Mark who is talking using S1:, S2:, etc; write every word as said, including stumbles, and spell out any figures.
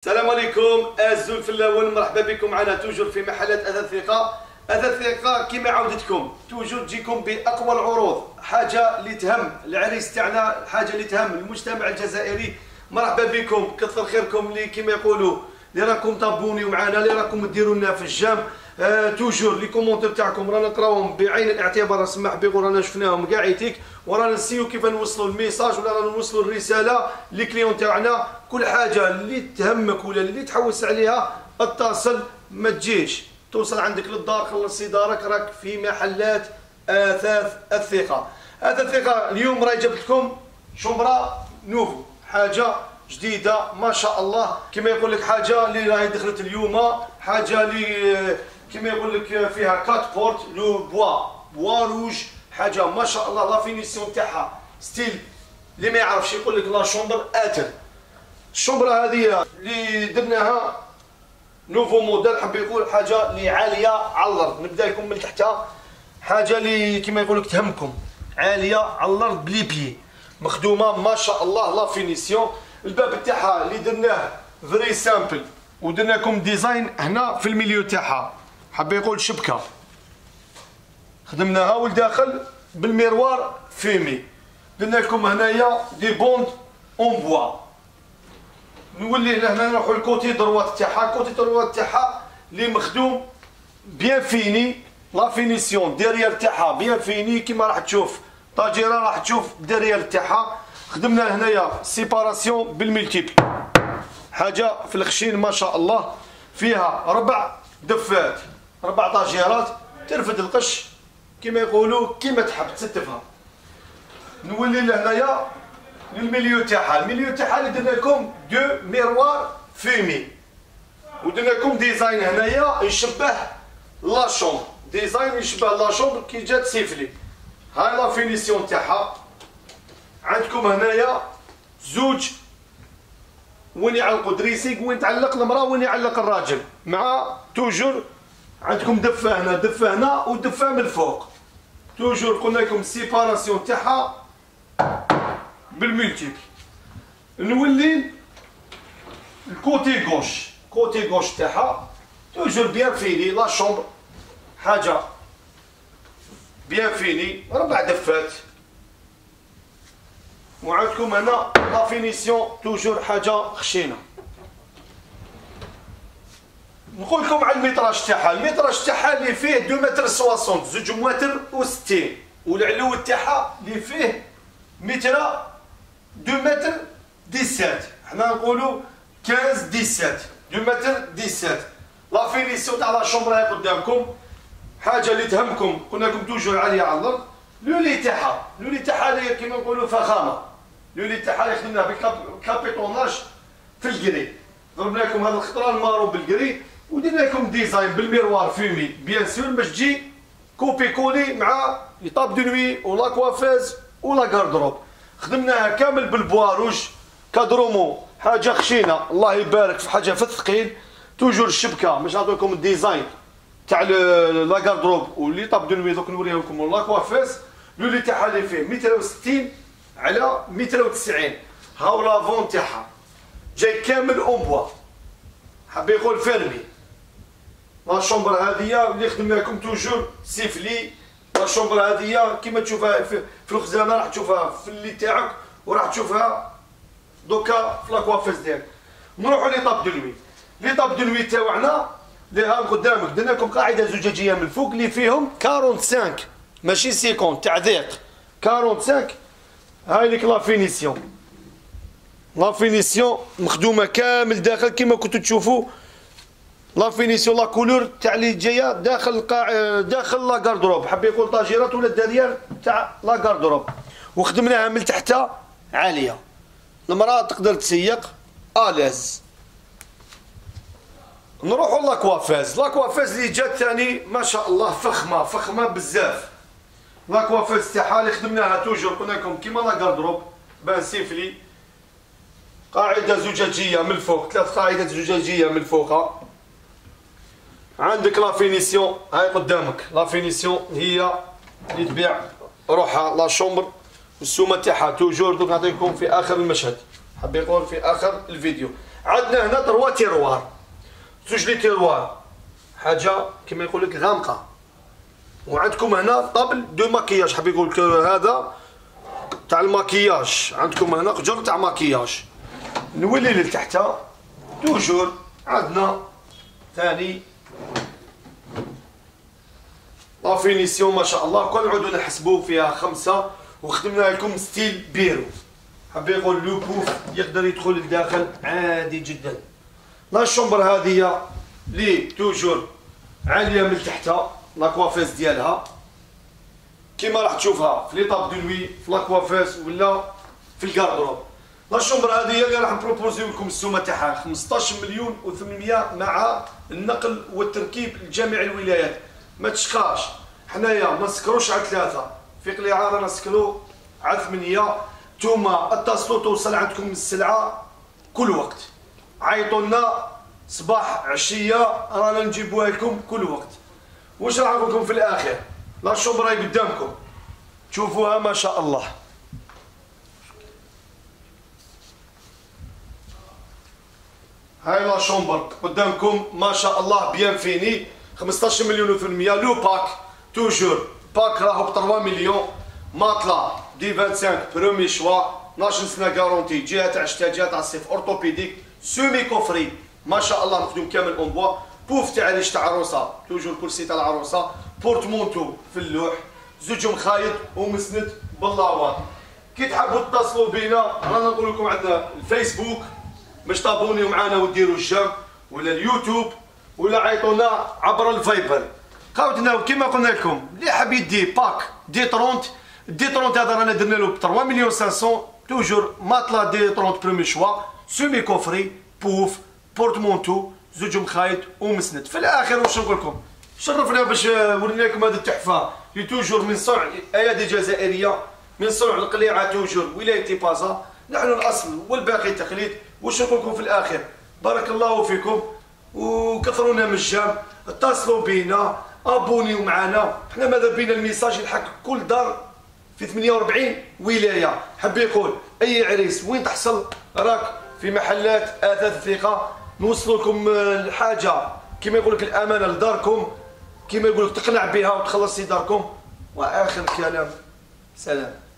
S1: السلام عليكم الزول في الاول، مرحبا بكم معنا توجور في محلات اثاث ثقه. اثاث ثقه كما عودتكم توجور تجيكم باقوى العروض، حاجه اللي تهم العريس تاعنا، حاجه اللي تهم المجتمع الجزائري. مرحبا بكم، كثر خيركم اللي كما يقولوا اللي راكم تابونيو معنا، اللي راكم ديروا لنا في الجام. آه توجور لي كومونتير تاعكم رانا نقراوهم بعين الاعتبار، سمح بيقول رانا شفناهم كاع يتيك، ورانا نسيو كيف نوصلوا الميساج ولا رانا نوصلوا الرساله للكليون تاعنا. كل حاجه اللي تهمك ولا اللي تحوس عليها اتصل، ما تجيش توصل عندك للدار، خلصي دارك، راك في محلات اثاث الثقه. اثاث الثقه اليوم راهي جبت لكم شمره نوفو، حاجه جديده ما شاء الله. كما يقول لك حاجه اللي راهي دخلت اليوم، حاجه اللي كما يقول لك فيها كات بورت لو بوا بوا روج، حاجه ما شاء الله. لا فينيسيون تاعها ستيل اللي ما يعرفش يقول لك لا شومبر اتر. الشومبره هذه اللي درناها نوفو موديل، حب يقول حاجه اللي عاليه على الارض. نبدا لكم من تحتها، حاجه اللي كما يقول لك تهمكم، عاليه على الارض بلي بي، مخدومه ما شاء الله. لا فينيسيون الباب تاعها اللي درناه فري سامبل، ودرنا لكم ديزاين هنا في الميليو تاعها، حب يقول شبكه خدمناها، والداخل بالميروار فيمي. درنا لكم هنايا دي بوند اون بوا. نولي هنا نروحوا للكوتي دروات تاعها، الكوتي دروات تاعها اللي مخدوم بيان فيني، لا فينيسيون ديريال تاعها بيان فيني كيما راح تشوف طاجيره، راح تشوف ديريال تاعها. خدمنا هنايا سيباراسيون بالملتيبل، حاجه في الخشين ما شاء الله. فيها ربع دفات، ربع طاجيرات ترفد القش كما يقولوا كيما تحب تستفها. نولي لهنايا للميليو تاعها، الميليو تاعها اللي درنا لكم دو ميروار فيمي، ودرنا لكم ديزاين هنايا يشبه لا شومبر، ديزاين يشبه لا شومبر كي جات سيفلي. هاي لا فينيسيون تاعها. عندكم هنايا زوج وين يعلقوا دريسينغ، وين تعلق المراه وين يعلق الراجل، مع توجور عندكم دفه هنا دفه هنا ودفه من الفوق. توجور قلنا لكم السيباراسيون تاعها بالملتيبل. نولي الكوتي غوش، كوتي غوش تاعها توجور بيان فيني، لا شومبر حاجه بيان فيني، ربع دفات. وعندكم هنا لا فينيسيون توجور حاجه خشينه. نقول لكم على الميتراج تاعها، الميتراج تاعها اللي فيه اثنين متر وستين، زوج متر وستين، والعلو تاعها اللي فيه متر اثنين متر سبعطاش، حنا نقولوا خمسطاش سبعطاش، اثنين متر سبعطاش. لا فينيسيون تاع لا شومبر هاي قدامكم، حاجه اللي تهمكم قلنا لكم توجور عاليه على الارض. لولي تاعها، لولي تاعها اللي كيما نقولوا فخامه، لولي تاعها اللي خدمناها بالكابيتوناج في الكري. ضربنا لكم هذا الخطره المارو بالكري، ودرنا لكم ديزاين بالميروار فيمي بيان سور، باش تجي كوبي كولي مع طاب دو نوي ولا كوافاز ولا كاردروب. خدمناها كامل بالبوا روج كادرومو، حاجه خشينه الله يبارك في حاجه في الثقيل. توجور الشبكه باش نعطيو لكم الديزاين تاع لا كاردروب واللي طاب دو نوي، دوك نوريها لكم ولا كوافاز. لولي تاعها اللي فيه متر وستين على متر وتسعين، هاو لافون تاعها جاي كامل اون بوا، حاب يقول فيرمي. لا شومبر هذه اللي خدمنا لكم توجور سيفلي. لا شومبر هذه كيما تشوفها في, في الخزانه، راح تشوفها في اللي تاعك، وراح تشوفها دوكا في لاكوافيز ديالك. نروحوا لي طاب دو نوي، لي طاب دو نوي تاعنا اللي ها قدامك درنا لكم قاعده زجاجيه من الفوق اللي فيهم خمسة وأربعين ماشي خمسين تعذيق، خمسة وأربعين. هاي لك لا فينيسيون، لا فينيسيون مخدومه كامل داخل كيما كنتو تشوفوا. لا فينيسيون لا كولور تاع اللي جايه داخل القاع داخل لا كاردروب، حب يقول طاجيرات ولا الدريال تاع لا كاردروب. وخدمناها من تحت عاليه، المراه تقدر تسيق الاز. نروحوا لاكوافاز، لاكوافاز اللي جات ثاني ما شاء الله فخمه فخمه بزاف. لاكوافاز تاعها اللي خدمناها توجور قلنا لكم كيما لا كاردروب بان سيفلي، قاعده زجاجيه من الفوق، ثلاث قاعدات زجاجيه من الفوق. عندك لا فينيسيون هاي قدامك، لا فينيسيون هي اللي تبيع روحها لا شومبر، والسومه تاعها توجور دوك نعطيكم في اخر المشهد، حاب يقول في اخر الفيديو. عندنا هنا تروا تيروار، زوج لي تيروار، حاجه كما يقول لك غامقه. وعندكم هنا طابل دو ماكياج، حاب يقول لك هذا تاع الماكياج، عندكم هنا قجر تاع ماكياج. نولي لتحت توجور عندنا ثاني لا فينيسيون ما شاء الله. كون نعودو نحسبو فيها خمسة وخدمنا لكم ستيل بيرو، حاب يقول لو بوف يقدر يدخل لداخل عادي جدا. لا شومبر هذه لي توجور عاليه من تحت، لا كوافيس ديالها كيما راح تشوفها في لي طاب دو نوي في لا كوافيس ولا في الكاردروب. لا شومبر هذه اللي راح نبروبوزيو لكم السومه تاعها خمسطاش مليون وثمانمائة مع النقل والتركيب لجميع الولايات. ما تشقاش حنايا ما نسكروش على ثلاثه، في قليعه رانا نسكرو على ثمانيه. نتوما اتصلوا توصل عندكم السلعه كل وقت، عيطوا لنا صباح عشيه رانا نجيبوها لكم كل وقت. واش راح نقول لكم في الاخر؟ لا شومبر راهي قدامكم تشوفوها ما شاء الله. هاي لا شومبر قدامكم ما شاء الله بيان فيني، خمسطاش مليون وثمانمائة. لو باك توجور باك راهو ب ثلاثة مليون. ماطلا دي خمسة وعشرين برومي شوا اثناش سنه غارونتي، جهه تاع الشتا جهه تاع الصيف، اورتوبيديك سومي كوفري ما شاء الله مخدوم كامل اون بوا. بوف تاع ريش تاع العروسه توجور كرسي تاع العروسه، بورتمونتو في اللوح، زوج مخايط ومسند باللاوات. كي تحبوا تتصلوا بينا رانا نقول لكم عندنا الفيسبوك باش تابونيو معنا وديروا الجيم، ولا اليوتيوب، ولا عيطونا عبر الفايبر. قاودنا كيما قلنا لكم اللي حاب يدي باك دي ثلاثين دي ثلاثين هذا رانا درنا له ب ثلاثة مليون خمسمائة. توجور ماطلا دي ثلاثين بريمي شوا، سومي كوفري، بوف، بورتمونتو، زوج مخايط ومسند. في الاخر واش نقول لكم، شرفنا باش ورينا لكم هذه التحفه اللي توجور من صنع ايادي جزائريه، من صنع القليعه توجور ولايه تيبازا. نحن الاصل والباقي تقليد. واش نقول لكم في الاخر؟ بارك الله فيكم وكثرونا من الجام، اتصلوا بينا، ابونيو معنا. حنا ماذا بينا الميساج يلحق كل دار في ثمانية وأربعين ولايه. حب يقول اي عريس وين تحصل راك في محلات اثاث ثقه، نوصلوا لكم الحاجه كما يقول لك الامانه لداركم، كما يقول لك تقنع بها وتخلصي داركم. واخر كلام سلام.